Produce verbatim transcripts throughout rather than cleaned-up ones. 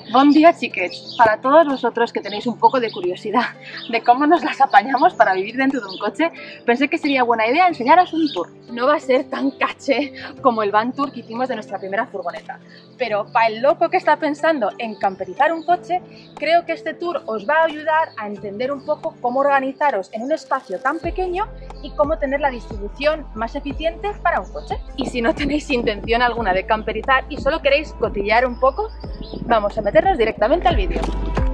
Buen día, chiquets. Para todos vosotros que tenéis un poco de curiosidad de cómo nos las apañamos para vivir dentro de un coche, pensé que sería buena idea enseñaros un tour. No va a ser tan caché como el van tour que hicimos de nuestra primera furgoneta, pero para el loco que está pensando en camperizar un coche, creo que este tour os va a ayudar a entender un poco cómo organizaros en un espacio tan pequeño y cómo tener la distribución más eficiente para un coche. Y si no tenéis intención alguna de camperizar y solo queréis cotillear un poco, vamos a meternos directamente al vídeo.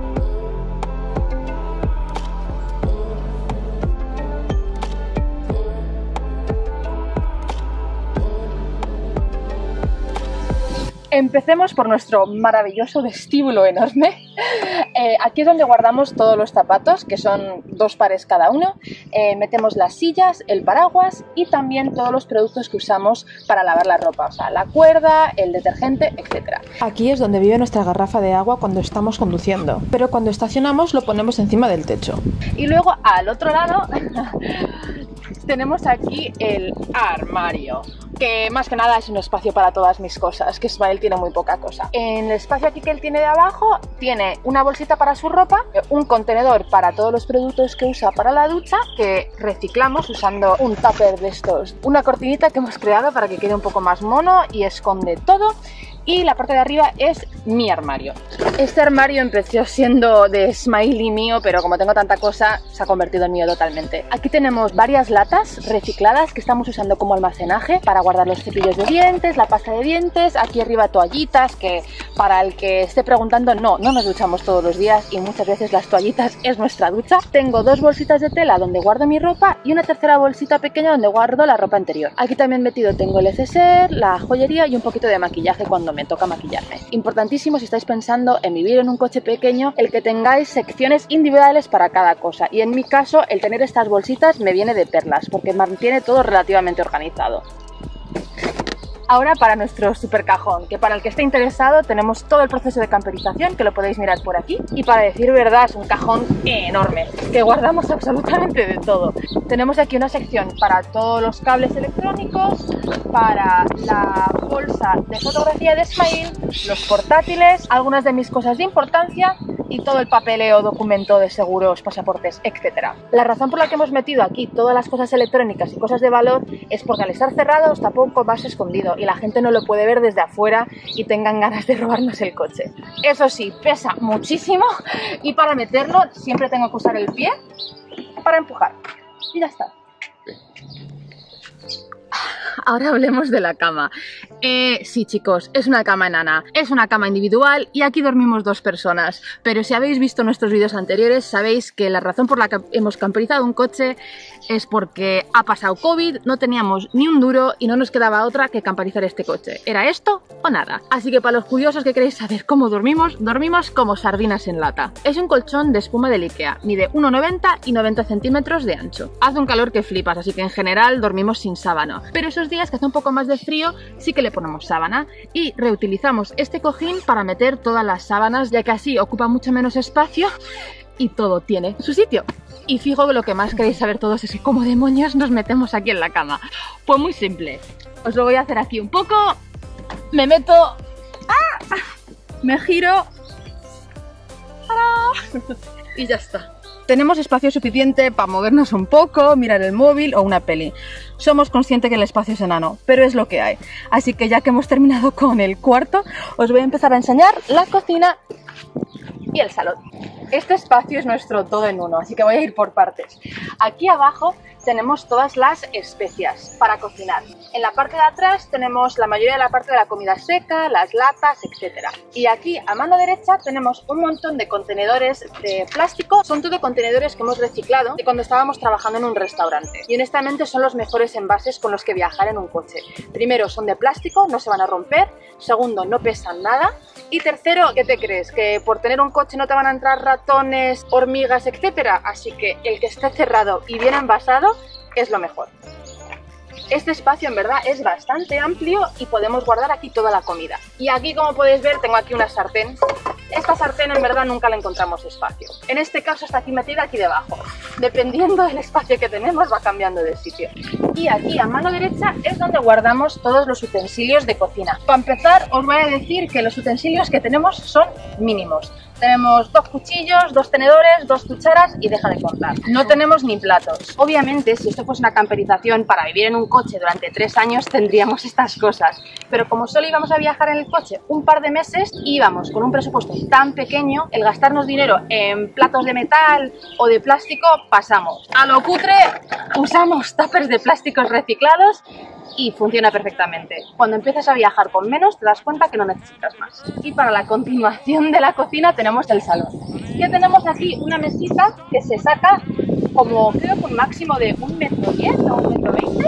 Empecemos por nuestro maravilloso vestíbulo enorme. Eh, aquí es donde guardamos todos los zapatos, que son dos pares cada uno. Eh, metemos las sillas, el paraguas y también todos los productos que usamos para lavar la ropa, o sea, la cuerda, el detergente, etcétera. Aquí es donde vive nuestra garrafa de agua cuando estamos conduciendo, pero cuando estacionamos lo ponemos encima del techo. Y luego al otro lado tenemos aquí el armario, que más que nada es un espacio para todas mis cosas, que Ismael tiene muy poca cosa. En el espacio aquí que él tiene de abajo, tiene una bolsita para su ropa, un contenedor para todos los productos que usa para la ducha, que reciclamos usando un tupper de estos, una cortinita que hemos creado para que quede un poco más mono y esconde todo. Y la parte de arriba es mi armario. Este armario empezó siendo de Smiley mío, pero como tengo tanta cosa, se ha convertido en mío totalmente. Aquí tenemos varias latas recicladas que estamos usando como almacenaje para guardar los cepillos de dientes, la pasta de dientes. Aquí arriba toallitas, que para el que esté preguntando, no, no nos duchamos todos los días y muchas veces las toallitas es nuestra ducha. Tengo dos bolsitas de tela donde guardo mi ropa y una tercera bolsita pequeña donde guardo la ropa anterior. Aquí también metido tengo el neceser, la joyería y un poquito de maquillaje cuando me toca maquillarme. Importantísimo si estáis pensando en vivir en un coche pequeño, el que tengáis secciones individuales para cada cosa, y en mi caso el tener estas bolsitas me viene de perlas porque mantiene todo relativamente organizado. Ahora para nuestro super cajón, que para el que esté interesado tenemos todo el proceso de camperización, que lo podéis mirar por aquí, y para decir verdad es un cajón enorme, que guardamos absolutamente de todo. Tenemos aquí una sección para todos los cables electrónicos, para la bolsa de fotografía de Ismael, los portátiles, algunas de mis cosas de importancia y todo el papeleo, documento de seguros, pasaportes, etcétera. La razón por la que hemos metido aquí todas las cosas electrónicas y cosas de valor es porque al estar cerrado está poco más escondido y la gente no lo puede ver desde afuera y tengan ganas de robarnos el coche. Eso sí, pesa muchísimo y para meterlo siempre tengo que usar el pie para empujar. Y ya está. Ahora hablemos de la cama. Eh, sí, chicos, es una cama enana, es una cama individual y aquí dormimos dos personas. Pero si habéis visto nuestros vídeos anteriores, sabéis que la razón por la que hemos camperizado un coche es porque ha pasado COVID, no teníamos ni un duro y no nos quedaba otra que camperizar este coche. ¿Era esto o nada? Así que para los curiosos que queréis saber cómo dormimos, dormimos como sardinas en lata. Es un colchón de espuma del Ikea, mide uno noventa y noventa centímetros de ancho. Hace un calor que flipas, así que en general dormimos sin sábana. Pero esos días que hace un poco más de frío sí que le ponemos sábana y reutilizamos este cojín para meter todas las sábanas, ya que así ocupa mucho menos espacio y todo tiene su sitio. Y fijo que lo que más queréis saber todos es cómo demonios nos metemos aquí en la cama. Pues muy simple, os lo voy a hacer aquí un poco, me meto, ¡ah! Me giro, ¡tarán! Y ya está. Tenemos espacio suficiente para movernos un poco, mirar el móvil o una peli. Somos conscientes que el espacio es enano, pero es lo que hay. Así que ya que hemos terminado con el cuarto, os voy a empezar a enseñar la cocina y el salón. Este espacio es nuestro todo en uno, así que voy a ir por partes. Aquí abajo tenemos todas las especias para cocinar. En la parte de atrás tenemos la mayoría de la parte de la comida seca, las latas, etcétera. Y aquí a mano derecha tenemos un montón de contenedores de plástico. Son todo contenedores que hemos reciclado de cuando estábamos trabajando en un restaurante. Y honestamente son los mejores envases con los que viajar en un coche. Primero, son de plástico, no se van a romper. Segundo, no pesan nada. Y tercero, ¿qué te crees? ¿Que por tener un coche no te van a entrar ratones, hormigas, etcétera? Así que el que esté cerrado y bien envasado es lo mejor. Este espacio en verdad es bastante amplio y podemos guardar aquí toda la comida. Y aquí, como podéis ver, tengo aquí una sartén. Esta sartén en verdad nunca la encontramos espacio. En este caso está aquí metida aquí debajo. Dependiendo del espacio que tenemos va cambiando de sitio. Y aquí a mano derecha es donde guardamos todos los utensilios de cocina. Para empezar, os voy a decir que los utensilios que tenemos son mínimos. Tenemos dos cuchillos, dos tenedores, dos cucharas y deja de contar. No tenemos ni platos. Obviamente, si esto fuese una camperización para vivir en un coche durante tres años, tendríamos estas cosas. Pero como solo íbamos a viajar en el coche un par de meses, íbamos con un presupuesto tan pequeño, el gastarnos dinero en platos de metal o de plástico, pasamos. A lo cutre, usamos tuppers de plásticos reciclados y funciona perfectamente. Cuando empiezas a viajar con menos, te das cuenta que no necesitas más. Y para la continuación de la cocina tenemos el salón. Que tenemos aquí una mesita que se saca como creo que un máximo de un metro diez o un metro veinte.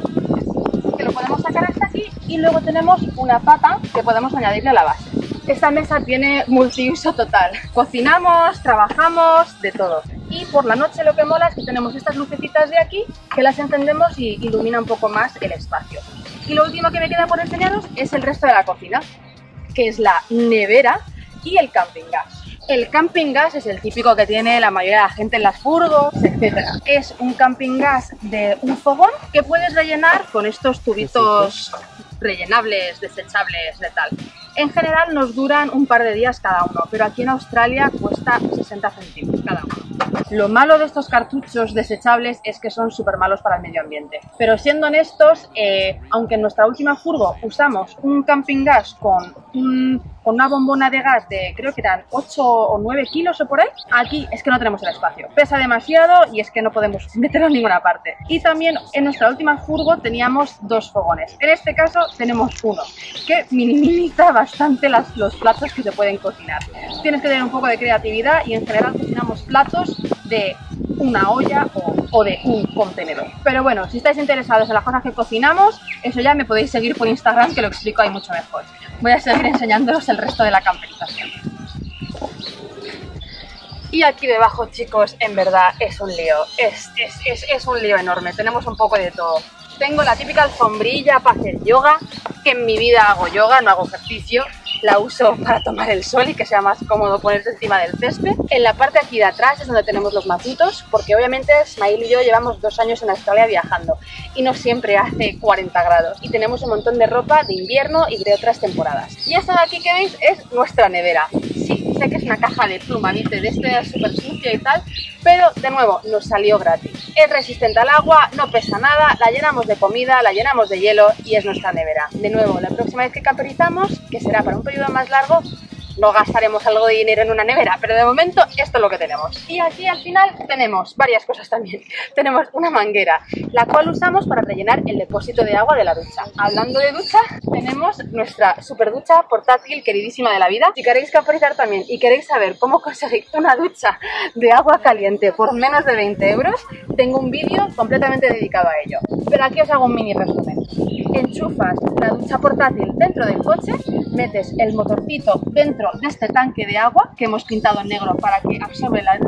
Que lo podemos sacar hasta aquí y luego tenemos una pata que podemos añadirle a la base. Esta mesa tiene multiuso total. Cocinamos, trabajamos, de todo. Y por la noche lo que mola es que tenemos estas lucecitas de aquí que las encendemos y ilumina un poco más el espacio. Y lo último que me queda por enseñaros es el resto de la cocina, que es la nevera y el camping gas. El camping gas es el típico que tiene la mayoría de la gente en las furgos, etcétera. Es un camping gas de un fogón que puedes rellenar con estos tubitos rellenables, desechables, de tal. En general nos duran un par de días cada uno, pero aquí en Australia cuesta sesenta céntimos cada uno. Lo malo de estos cartuchos desechables es que son súper malos para el medio ambiente. Pero siendo honestos, eh, aunque en nuestra última furgo usamos un camping gas con, un, con una bombona de gas de creo que eran ocho o nueve kilos o por ahí, aquí es que no tenemos el espacio. Pesa demasiado y es que no podemos meterlo en ninguna parte. Y también en nuestra última furgo teníamos dos fogones. En este caso tenemos uno, que minimiza bastante las, los platos que se pueden cocinar. Tienes que tener un poco de creatividad y en general cocinamos platos de una olla o, o de un contenedor. Pero bueno, si estáis interesados en las cosas que cocinamos, eso ya me podéis seguir por Instagram, que lo explico ahí mucho mejor. Voy a seguir enseñándoos el resto de la camperización. Y aquí debajo, chicos, en verdad es un lío, es, es, es, es un lío enorme, tenemos un poco de todo. Tengo la típica alfombrilla para hacer yoga, que en mi vida hago yoga, no hago ejercicio. La uso para tomar el sol y que sea más cómodo ponerse encima del césped. En la parte aquí de atrás es donde tenemos los matitos, porque obviamente Ismael y yo llevamos dos años en Australia viajando y no siempre hace cuarenta grados. Y tenemos un montón de ropa de invierno y de otras temporadas. Y esta de aquí que veis es nuestra nevera. Sí, sé que es una caja de pluma, dice, de este súper sucio y tal, pero de nuevo nos salió gratis. Es resistente al agua, no pesa nada, la llenamos de comida, la llenamos de hielo y es nuestra nevera. De nuevo, la próxima vez que camperizamos, que será para un periodo más largo, no gastaremos algo de dinero en una nevera, pero de momento esto es lo que tenemos. Y aquí al final tenemos varias cosas también. Tenemos una manguera, la cual usamos para rellenar el depósito de agua de la ducha. Hablando de ducha, tenemos nuestra super ducha portátil queridísima de la vida. Si queréis camperizar también y queréis saber cómo conseguir una ducha de agua caliente por menos de veinte euros, tengo un vídeo completamente dedicado a ello. Pero aquí os hago un mini resumen. Enchufas la ducha portátil dentro del coche, metes el motorcito dentro de este tanque de agua que hemos pintado en negro para que absorbe la,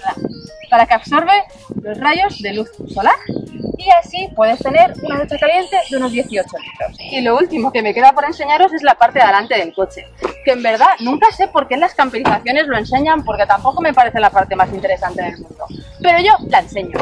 para que absorbe los rayos de luz solar, y así puedes tener una ducha caliente de unos dieciocho litros. Y lo último que me queda por enseñaros es la parte de adelante del coche, que en verdad nunca sé por qué en las camperizaciones lo enseñan, porque tampoco me parece la parte más interesante del mundo, pero yo la enseño.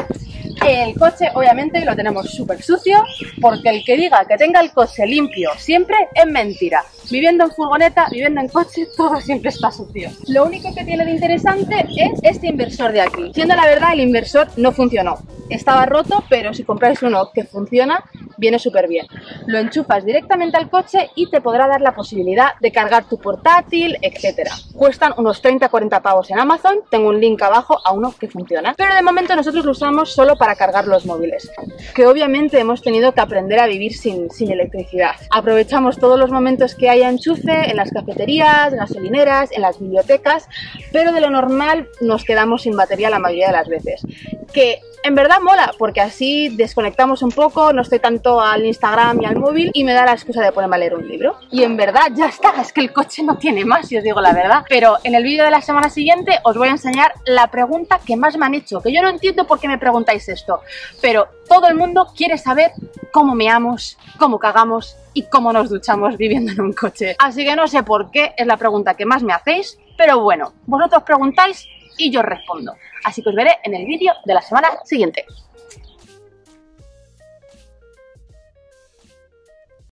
El coche obviamente lo tenemos súper sucio, porque el que diga que tenga el coche limpio siempre es mentira. Viviendo en furgoneta, viviendo en coche, todo siempre está sucio. Lo único que tiene de interesante es este inversor de aquí. Siendo la verdad, el inversor no funcionó. Estaba roto, pero si compráis uno que funciona, viene súper bien. Lo enchufas directamente al coche y te podrá dar la posibilidad de cargar tu portátil, etcétera. Cuestan unos treinta a cuarenta pavos en Amazon, tengo un link abajo a uno que funciona. Pero de momento nosotros lo usamos solo para cargar los móviles, que obviamente hemos tenido que aprender a vivir sin, sin electricidad. Aprovechamos todos los momentos que haya enchufe en las cafeterías, gasolineras, en las bibliotecas, pero de lo normal nos quedamos sin batería la mayoría de las veces. Que en verdad mola, porque así desconectamos un poco, no estoy tanto al Instagram y al móvil y me da la excusa de ponerme a leer un libro. Y en verdad ya está, es que el coche no tiene más, si os digo la verdad. Pero en el vídeo de la semana siguiente os voy a enseñar la pregunta que más me han hecho, que yo no entiendo por qué me preguntáis esto, pero todo el mundo quiere saber cómo meamos, cómo cagamos y cómo nos duchamos viviendo en un coche. Así que no sé por qué es la pregunta que más me hacéis, pero bueno, vosotros preguntáis y yo respondo. Así que os veré en el vídeo de la semana siguiente.